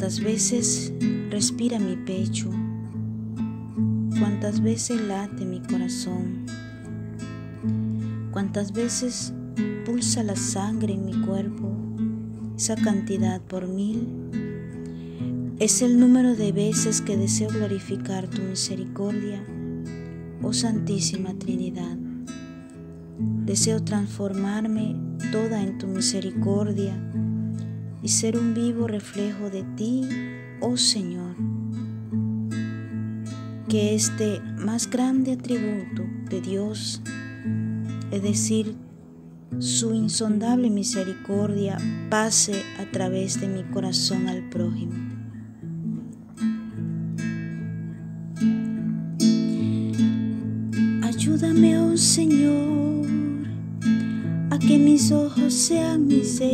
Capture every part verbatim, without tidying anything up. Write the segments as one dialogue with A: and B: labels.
A: Cuántas veces respira mi pecho, cuántas veces late mi corazón, cuántas veces pulsa la sangre en mi cuerpo. Esa cantidad por mil es el número de veces que deseo glorificar tu misericordia, oh Santísima Trinidad. Deseo transformarme toda en tu misericordia y ser un vivo reflejo de ti, oh Señor. Que este más grande atributo de Dios, es decir, su insondable misericordia, pase a través de mi corazón al prójimo. Ayúdame, oh Señor, a que mis ojos sean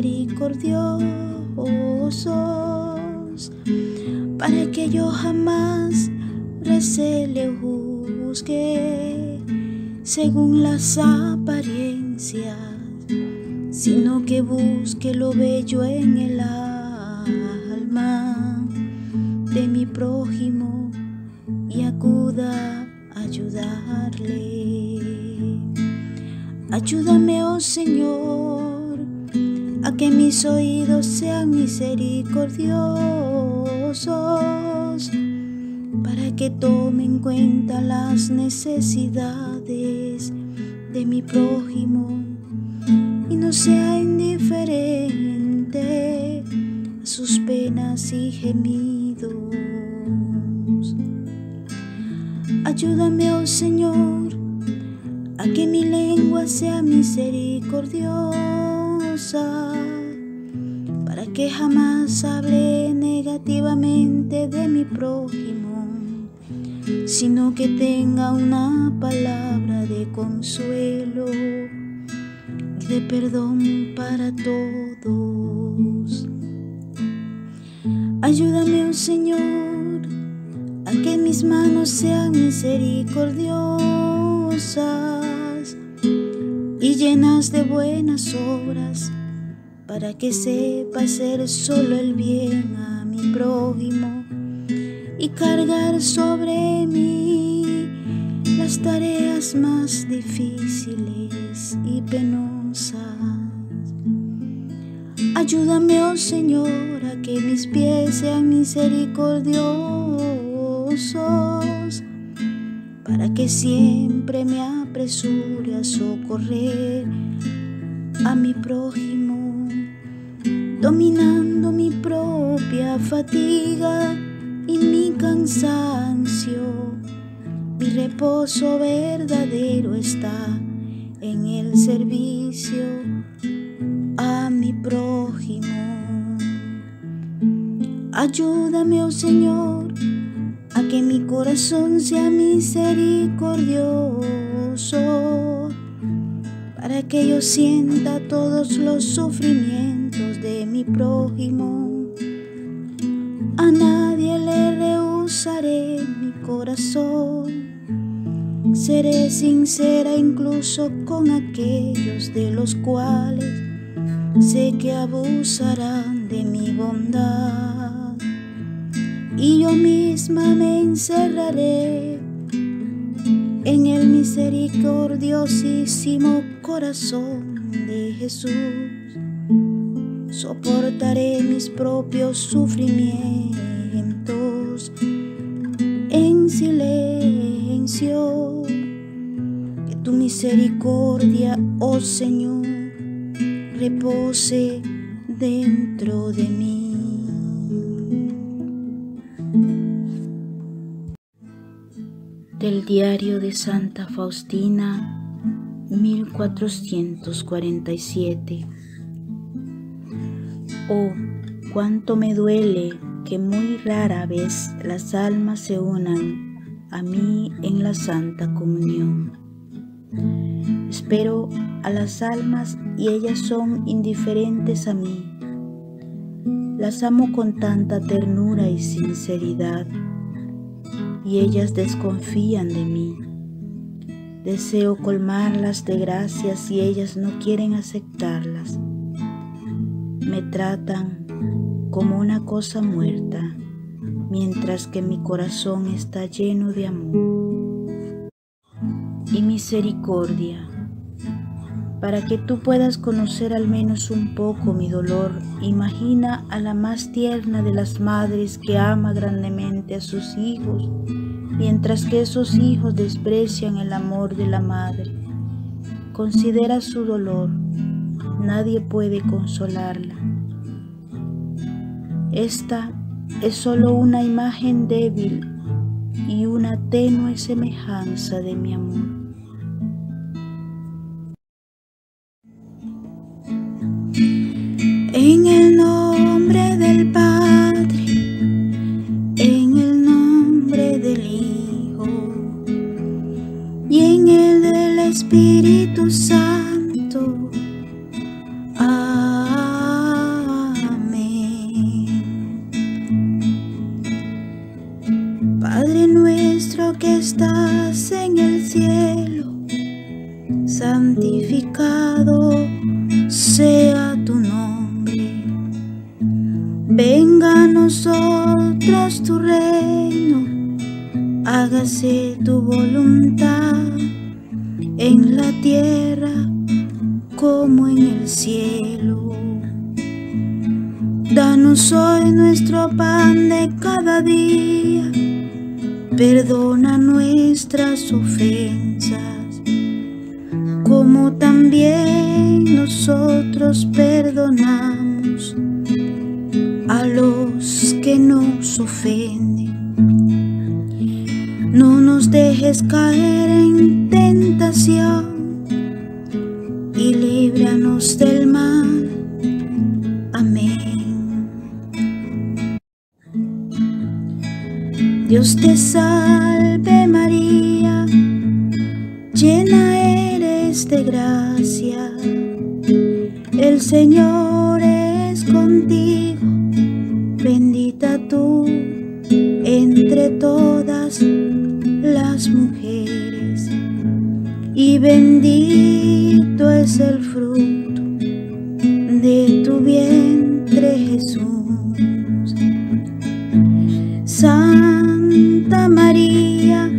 A: misericordiosos, para que yo jamás recele o juzgue según las apariencias, sino que busque lo bello en el alma de mi prójimo y acuda a ayudarle. Ayúdame, oh Señor, a que mis oídos sean misericordiosos, para que tome en cuenta las necesidades de mi prójimo y no sea indiferente a sus penas y gemidos. Ayúdame, oh Señor, a que mi lengua sea misericordiosa, para que jamás hable negativamente de mi prójimo, sino que tenga una palabra de consuelo y de perdón para todos. Ayúdame, oh Señor, a que mis manos sean misericordiosas y llenas de buenas obras, para que sepa hacer solo el bien a mi prójimo y cargar sobre mí las tareas más difíciles y penosas. Ayúdame, oh Señor, a que mis pies sean misericordiosos, para que siempre me apresure a socorrer a mi prójimo, dominando mi propia fatiga y mi cansancio. Mi reposo verdadero está en el servicio a mi prójimo. Ayúdame, oh Señor, a que mi corazón sea misericordioso, para que yo sienta todos los sufrimientos de mi prójimo. A nadie le rehusaré mi corazón, seré sincera incluso con aquellos de los cuales sé que abusarán de mi bondad, y yo misma me encerraré en el misericordiosísimo corazón de Jesús. Soportaré mis propios sufrimientos en silencio. Que tu misericordia, oh Señor, repose dentro de mí. Del diario de Santa Faustina, mil cuatrocientos cuarenta y siete. Oh, cuánto me duele que muy rara vez las almas se unan a mí en la Santa Comunión. Espero a las almas y ellas son indiferentes a mí. Las amo con tanta ternura y sinceridad, y ellas desconfían de mí. Deseo colmarlas de gracias y ellas no quieren aceptarlas. Me tratan como una cosa muerta, mientras que mi corazón está lleno de amor y misericordia. Para que tú puedas conocer al menos un poco mi dolor, imagina a la más tierna de las madres que ama grandemente a sus hijos, mientras que esos hijos desprecian el amor de la madre. Considera su dolor, nadie puede consolarla. Esta es solo una imagen débil y una tenue semejanza de mi amor. En el nombre del Padre, en el nombre del Hijo y en el del Espíritu Santo. Amén. Padre nuestro que estás en el cielo, santificado sea tu nombre. Venga a nosotros tu reino, hágase tu voluntad en la tierra como en el cielo. Danos hoy nuestro pan de cada día, perdona nuestras ofensas, como también nosotros perdonamos a los que nos ofenden. No nos dejes caer en tentación y líbranos del mal. Amén. Dios te salve María, llena eres de gracia, el Señor es contigo. Bendita tú entre todas las mujeres, y bendito es el fruto de tu vientre, Jesús. Santa María,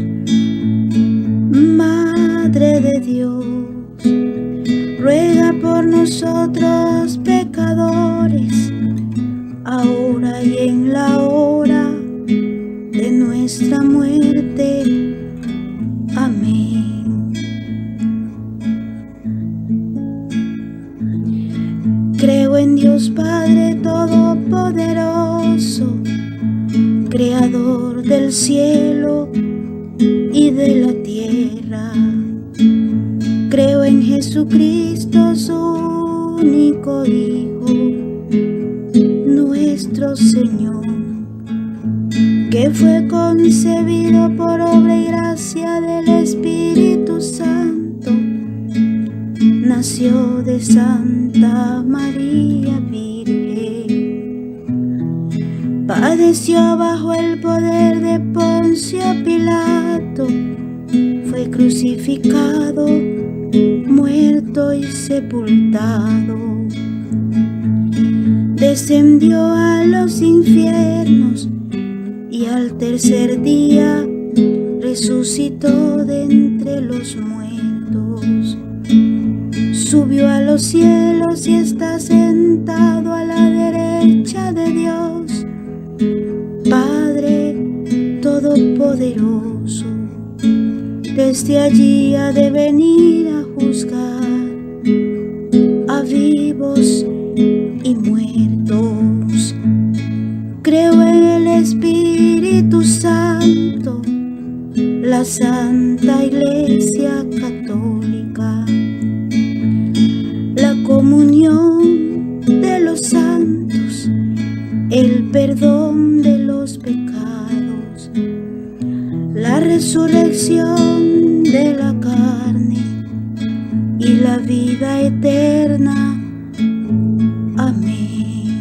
A: Madre de Dios, ruega por nosotros pecadores, ahora y en la hora de nuestra muerte. Amén. Creo en Dios Padre Todopoderoso, Creador del cielo y de la tierra. Creo en Jesucristo, su único Hijo, nuestro Señor, que fue concebido por obra y gracia del Espíritu Santo, nació de Santa María Virgen, padeció bajo el poder de Poncio Pilato, fue crucificado, muerto y sepultado, descendió a los infiernos y al tercer día resucitó de entre los muertos, subió a los cielos y está sentado a la derecha de Dios, Padre Todopoderoso. Desde allí ha de venir a juzgar a vivos y muertos. Creo en el Espíritu Santo, la Santa Iglesia Católica, la comunión de los santos, el perdón de los pecados, la resurrección de la carne y la vida eterna. Amén.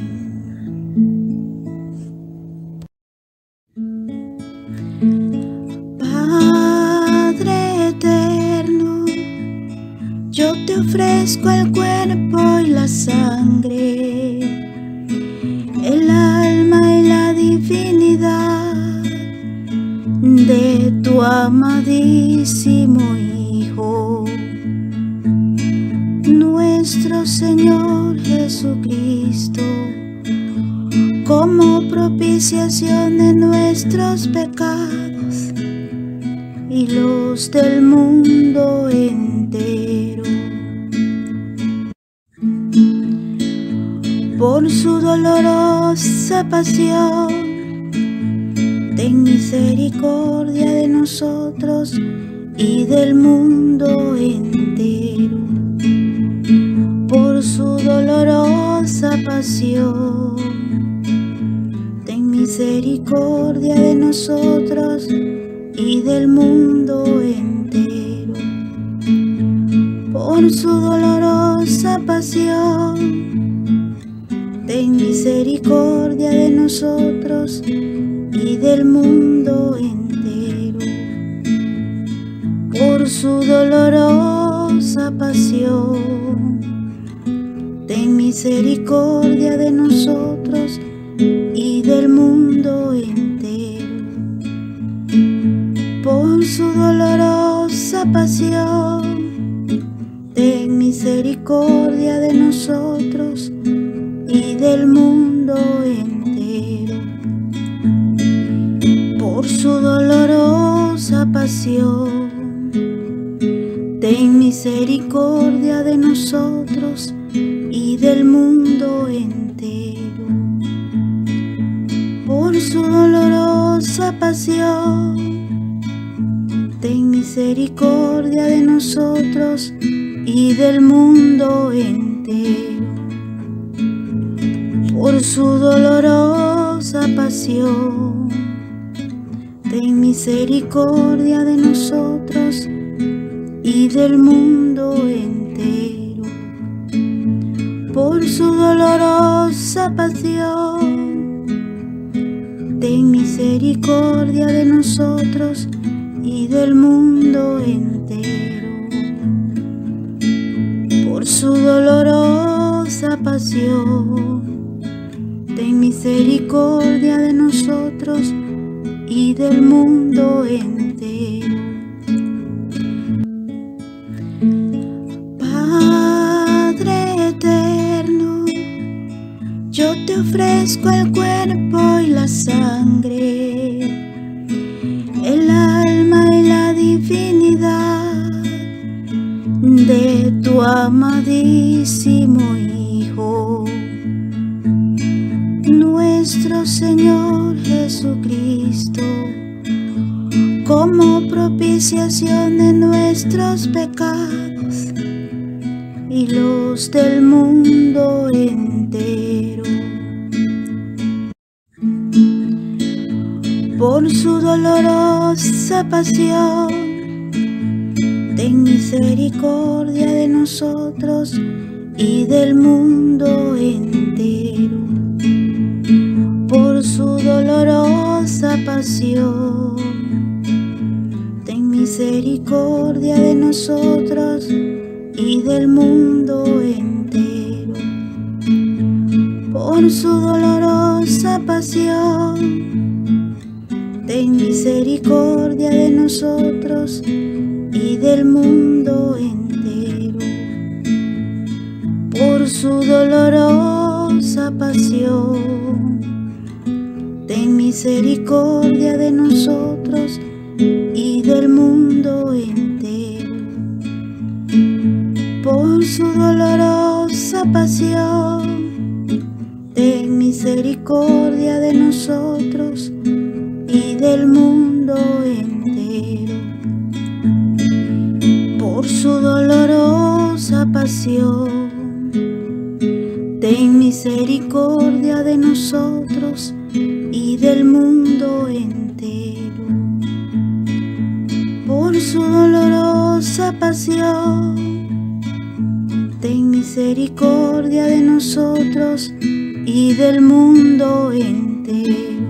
A: Padre eterno, yo te ofrezco el cuerpo y la sangre, el amadísimo Hijo, nuestro Señor Jesucristo, como propiciación de nuestros pecados y los del mundo entero. Por su dolorosa pasión, ten misericordia de nosotros y del mundo entero. Por su dolorosa pasión, ten misericordia de nosotros y del mundo entero. Por su dolorosa pasión, ten misericordia de nosotros y del mundo entero. Por su dolorosa pasión, ten misericordia de nosotros y del mundo entero. Por su dolorosa pasión, ten misericordia de nosotros y del mundo entero. Por su dolorosa pasión, ten misericordia de nosotros y del mundo entero. Por su dolorosa pasión, ten misericordia de nosotros y del mundo entero. Por su dolorosa pasión, ten misericordia de nosotros y del mundo entero. Por su dolorosa pasión, ten misericordia de nosotros y del mundo entero. Por su dolorosa pasión, ten misericordia de nosotros y del mundo entero. Padre eterno, yo te ofrezco el cuerpo y la sangre, el alma y la divinidad de tu amadísimo Hijo, nuestro Señor Jesucristo, como propiciación de nuestros pecados y los del mundo entero. Por su dolorosa pasión, ten misericordia de nosotros y del mundo entero. Por su dolorosa pasión, ten misericordia de nosotros y del mundo entero. Por su dolorosa pasión, ten misericordia de nosotros y del mundo entero. Por su dolorosa pasión, ten misericordia de nosotros y del mundo entero. Por su dolorosa pasión, ten misericordia de nosotros y del mundo entero. Por su dolorosa pasión, ten misericordia de nosotros y del mundo entero. Por su dolorosa pasión, ten misericordia de nosotros y del mundo entero.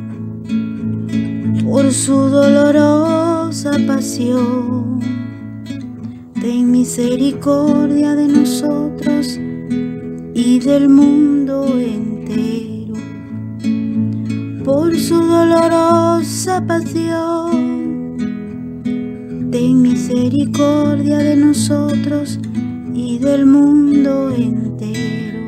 A: Por su dolorosa pasión, ten misericordia de nosotros y del mundo entero. Por su dolorosa pasión, misericordia de nosotros y del mundo entero.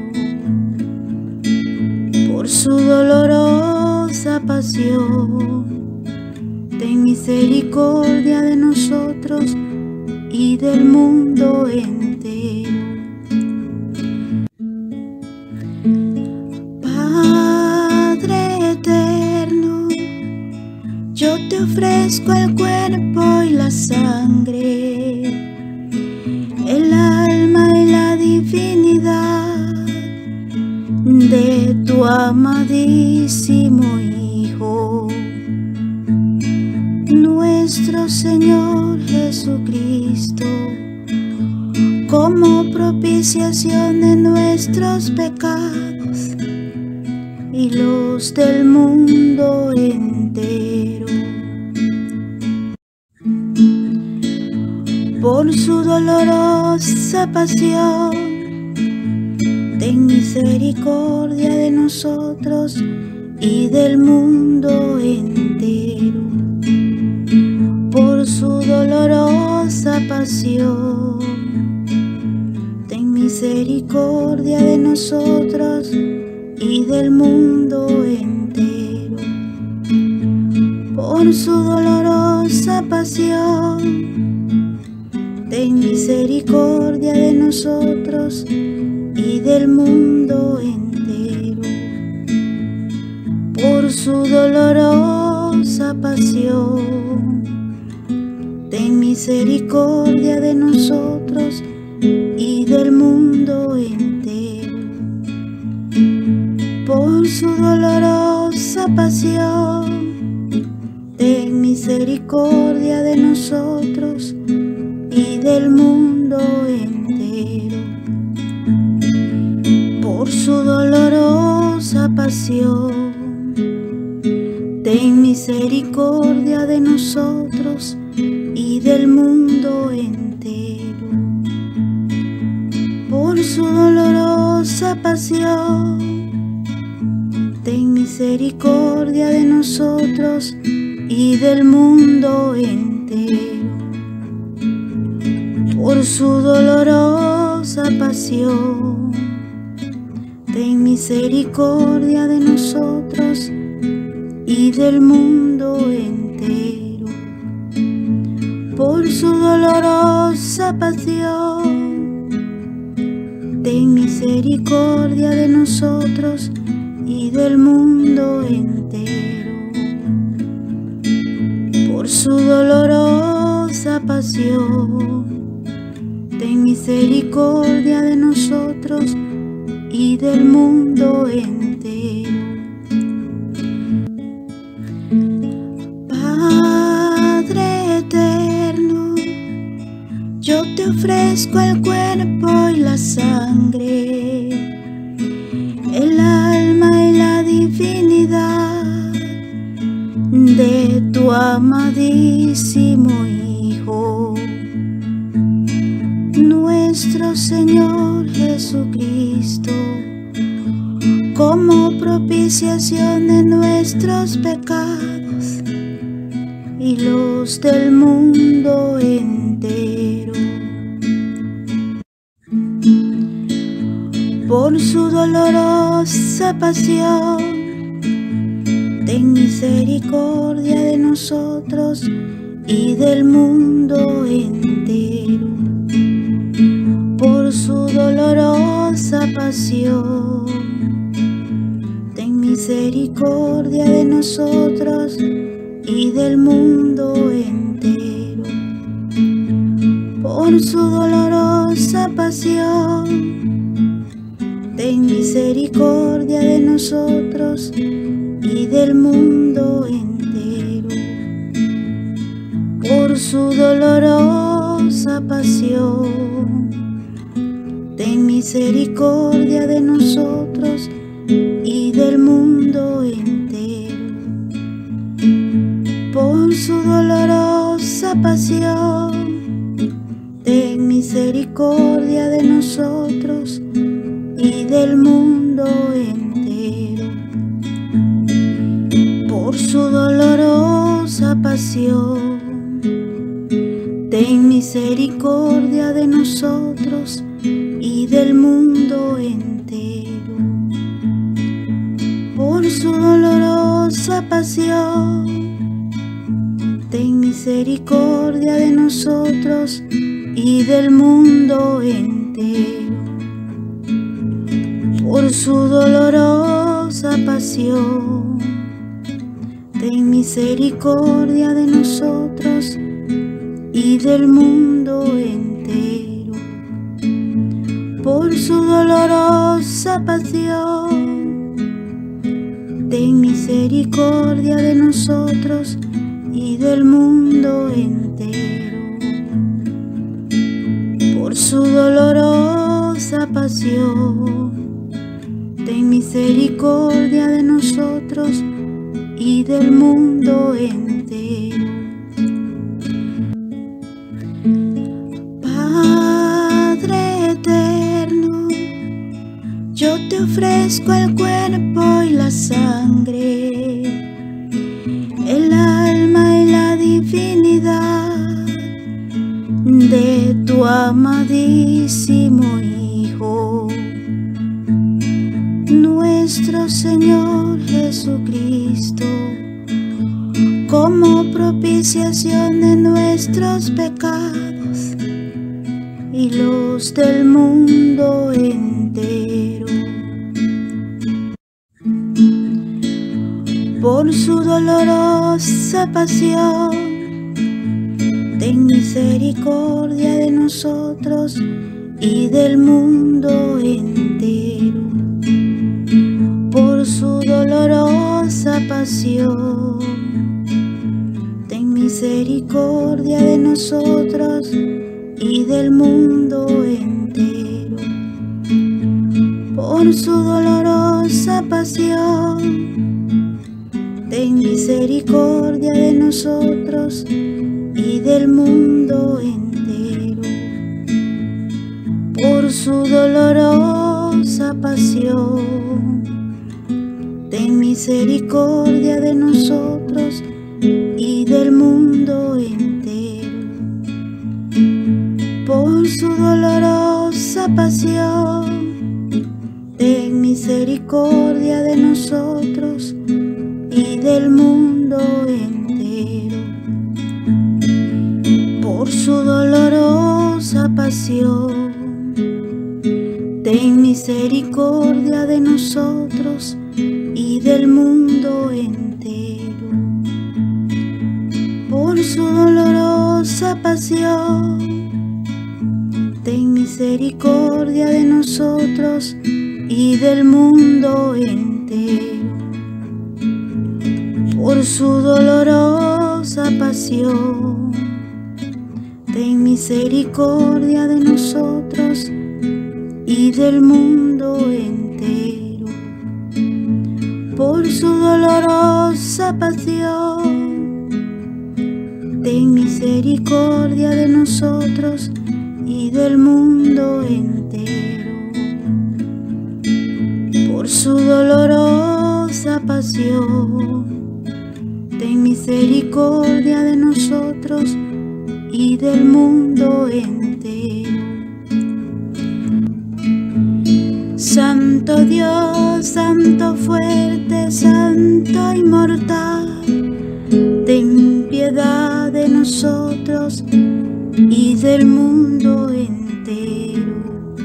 A: Por su dolorosa pasión, ten misericordia de nosotros y del mundo entero. Padre eterno, yo te ofrezco el cuerpo y la sangre, el alma y la divinidad de tu amadísimo Hijo, nuestro Señor Jesucristo, como propiciación de nuestros pecados y los del mundo entero. Por su dolorosa pasión, ten misericordia de nosotros y del mundo entero. Por su dolorosa pasión, ten misericordia de nosotros y del mundo entero. Por su dolorosa pasión, ten misericordia de nosotros y del mundo entero. Por su dolorosa pasión, ten misericordia de nosotros y del mundo entero. Por su dolorosa pasión, ten misericordia de nosotros y del mundo entero. Por su dolorosa pasión, ten misericordia de nosotros y del mundo entero. Por su dolorosa pasión, ten misericordia de nosotros y del mundo entero. Por su dolorosa pasión, ten misericordia de nosotros y del mundo entero. Por su dolorosa pasión, ten misericordia de nosotros y del mundo entero. Por su dolorosa pasión, ten misericordia de nosotros y del mundo entero. Padre eterno, yo te ofrezco el cuerpo y la sangre, el alma y la divinidad de tu amadísimo Hijo, nuestro Señor Jesucristo, como propiciación de nuestros pecados y los del mundo entero. Por su dolorosa pasión, ten misericordia de nosotros y del mundo entero. Por su dolorosa pasión, ten misericordia de nosotros y del mundo entero. Por su dolorosa pasión, ten misericordia de nosotros y del mundo entero. Por su dolorosa pasión, ten misericordia de nosotros y del mundo entero. Por su dolorosa pasión, ten misericordia de nosotros y del mundo entero. Por su dolorosa pasión, ten misericordia misericordia de nosotros y del mundo entero. Por su dolorosa pasión, ten misericordia de nosotros y del mundo entero. Por su dolorosa pasión, ten misericordia de nosotros y del mundo entero. Por su dolorosa pasión, ten misericordia de nosotros y del mundo entero. Por su dolorosa pasión, ten misericordia de nosotros y del mundo entero. Padre eterno, yo te ofrezco el cuerpo y la sangre, el alma y la divinidad de tu amadísimo Hijo, nuestro Señor Jesucristo, como propiciación de nuestros pecados y los del mundo entero. Por su dolorosa pasión, ten misericordia de nosotros y del mundo entero. Por su dolorosa pasión, ten misericordia de nosotros y del mundo entero. Por su dolorosa pasión, ten misericordia de nosotros y del mundo entero. Por su dolorosa pasión, ten misericordia de nosotros y del mundo entero. Por su dolorosa pasión, ten misericordia de nosotros y del mundo entero. Por su dolorosa pasión, ten misericordia de nosotros y del mundo entero. Por su dolorosa pasión, ten misericordia de nosotros y del mundo entero. Por su dolorosa pasión, ten misericordia de nosotros y del mundo entero. Por su dolorosa pasión, ten misericordia de nosotros y del mundo entero. Por su dolorosa pasión, ten misericordia de nosotros y del mundo entero. Santo Dios, Santo fuerte, Santo inmortal, ten piedad de nosotros y del mundo entero.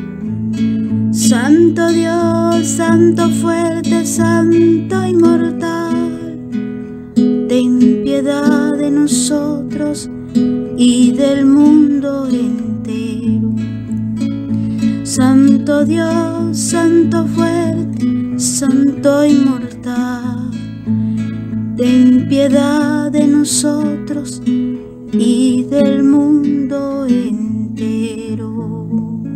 A: Santo Dios, Santo fuerte, Santo inmortal, ten piedad de nosotros y del mundo entero. Santo Dios, Santo fuerte, Santo inmortal, ten piedad de nosotros y del mundo entero.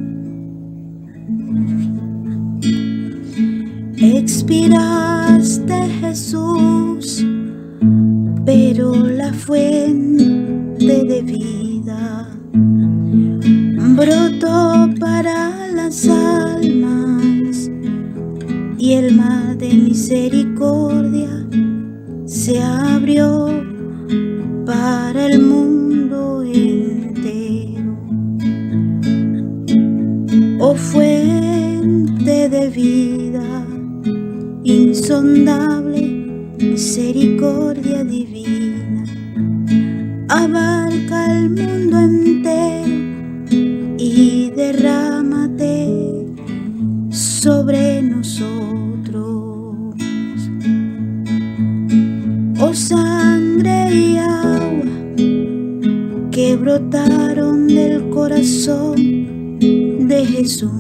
A: Expiraste, Jesús, pero la fuente de vida brotó para las almas, y el mar de misericordia se abrió para el mundo entero. insondable misericordia divina, abarca el mundo entero y derrámate sobre nosotros. Oh sangre y agua que brotaron del corazón de Jesús,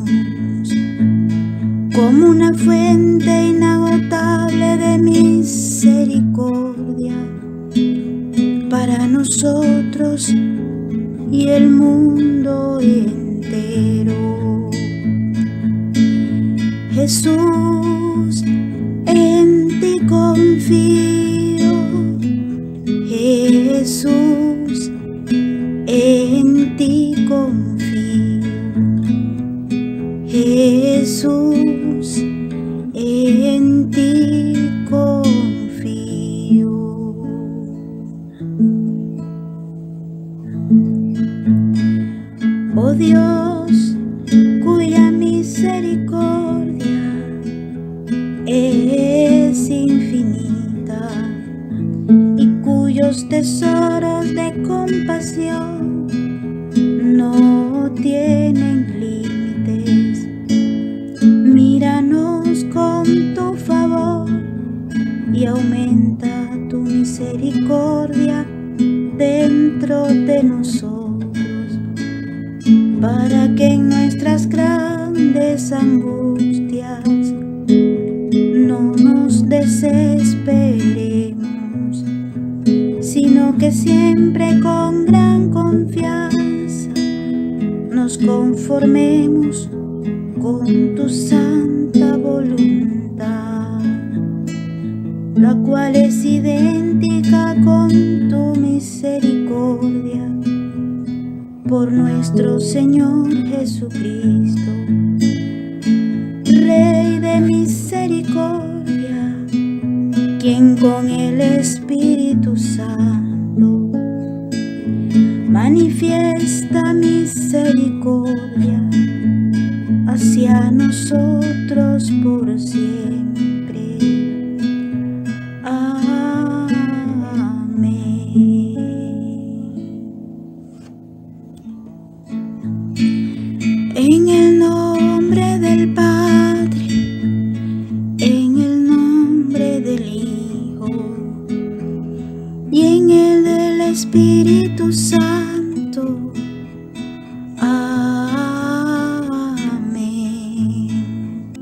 A: como una fuente inagotable de misericordia para nosotros y el mundo entero. Jesús, en ti confío. Jesús, en ti confío. Jesús, en ti confío. Oh Dios, cuya misericordia es infinita y cuyos tesoros de compasión no tienen límites, míranos con tu favor y aumenta tu misericordia dentro de nosotros, para que en nuestras grandes angustias no nos desesperemos, sino que siempre con gran confianza nos conformemos con tu santa voluntad, la cual es idéntica con tu misericordia por nuestro Señor Jesucristo, Rey de misericordia, quien con el Espíritu Santo manifiesta misericordia hacia nosotros por siempre. Amén. En el nombre del Padre, en el nombre del Hijo y en el del Espíritu Santo. Amén.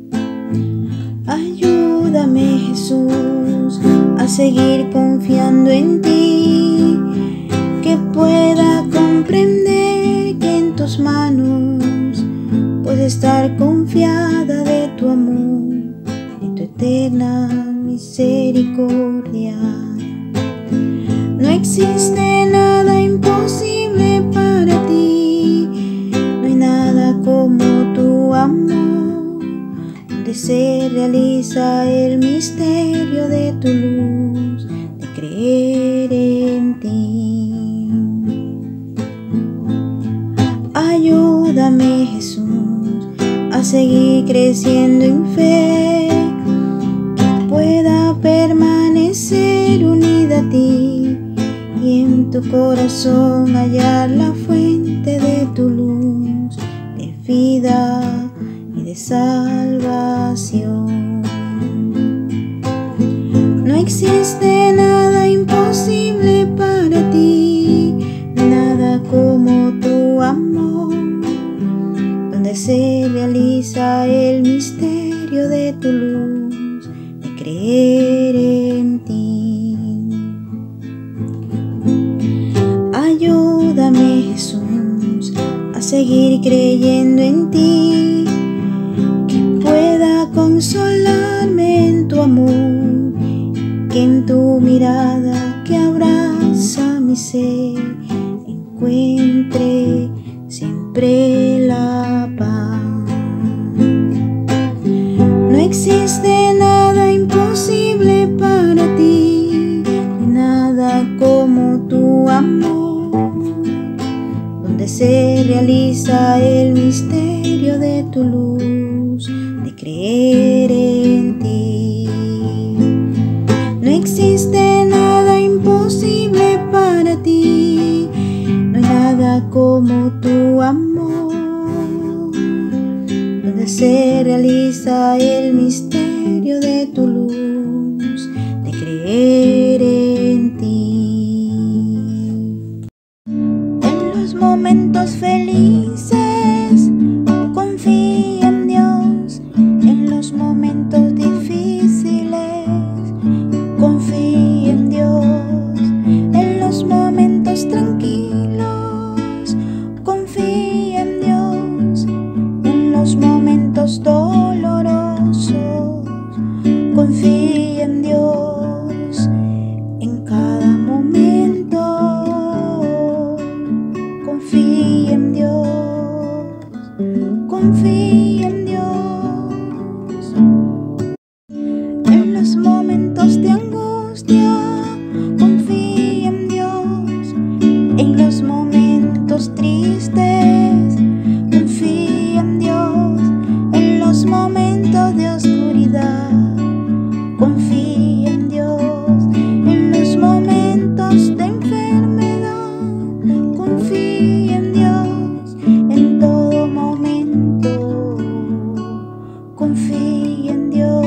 A: Ayúdame, Jesús, a seguir confiando en ti, que pueda comprender que en tus manos puedo estar confiada de tu amor, de tu eterna misericordia. No existe nada imposible para ti, no hay nada como tu amor, donde se realiza el misterio de tu luz, de creer en ti. Ayúdame, Jesús, a seguir creciendo en fe, que pueda permanecer unida a ti y en tu corazón hallar la fuente de tu luz, de vida y de salvación. No existe nada imposible para ti, nada como tu amor, donde se realiza el misterio de tu luz, de creer en ti. Ayúdame, Jesús, a seguir creyendo en ti, que pueda consolarme en tu amor, que en tu mirada que abraza mi ser encuentre siempre la paz. No existe nada imposible para ti, nada como tu amor, donde se realiza el misterio de tu luz, de creer en ti. confía en Dios en cada momento, confía en Dios, confía en Dios. En los momentos de angustia, confía en Dios. En los momentos tristes, confía en Dios. En los momentos de oscuridad, confía en Dios. En los momentos de enfermedad, confía en Dios. En todo momento, confía en Dios.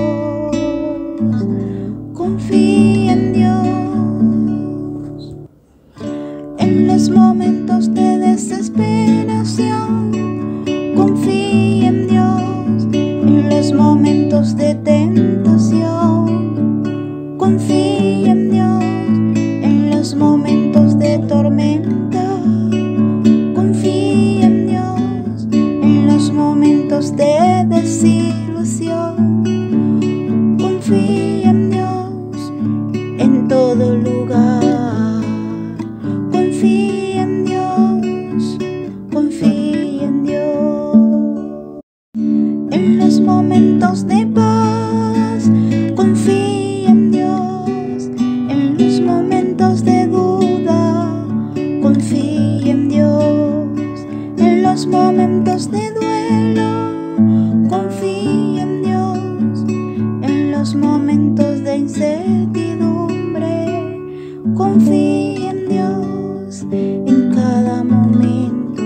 A: Confía en Dios. En los momentos de desesperación, confía en Dios. En los momentos de tentación, confía en Dios. En los momentos de tormenta, confía en Dios. En los momentos de desilusión, confía en Dios. En todo lugar, confía en Dios, confía en Dios. En los momentos de paz, confía en Dios. En los momentos de duda, confía en Dios. En los momentos de duelo, confía en Dios. En los momentos de incertidumbre, confía en Dios. En cada momento,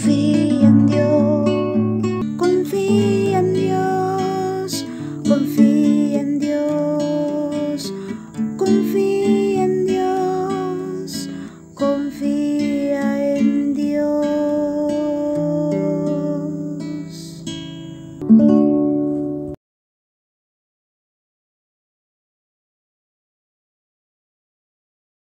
A: confía en Dios, confía en Dios, confía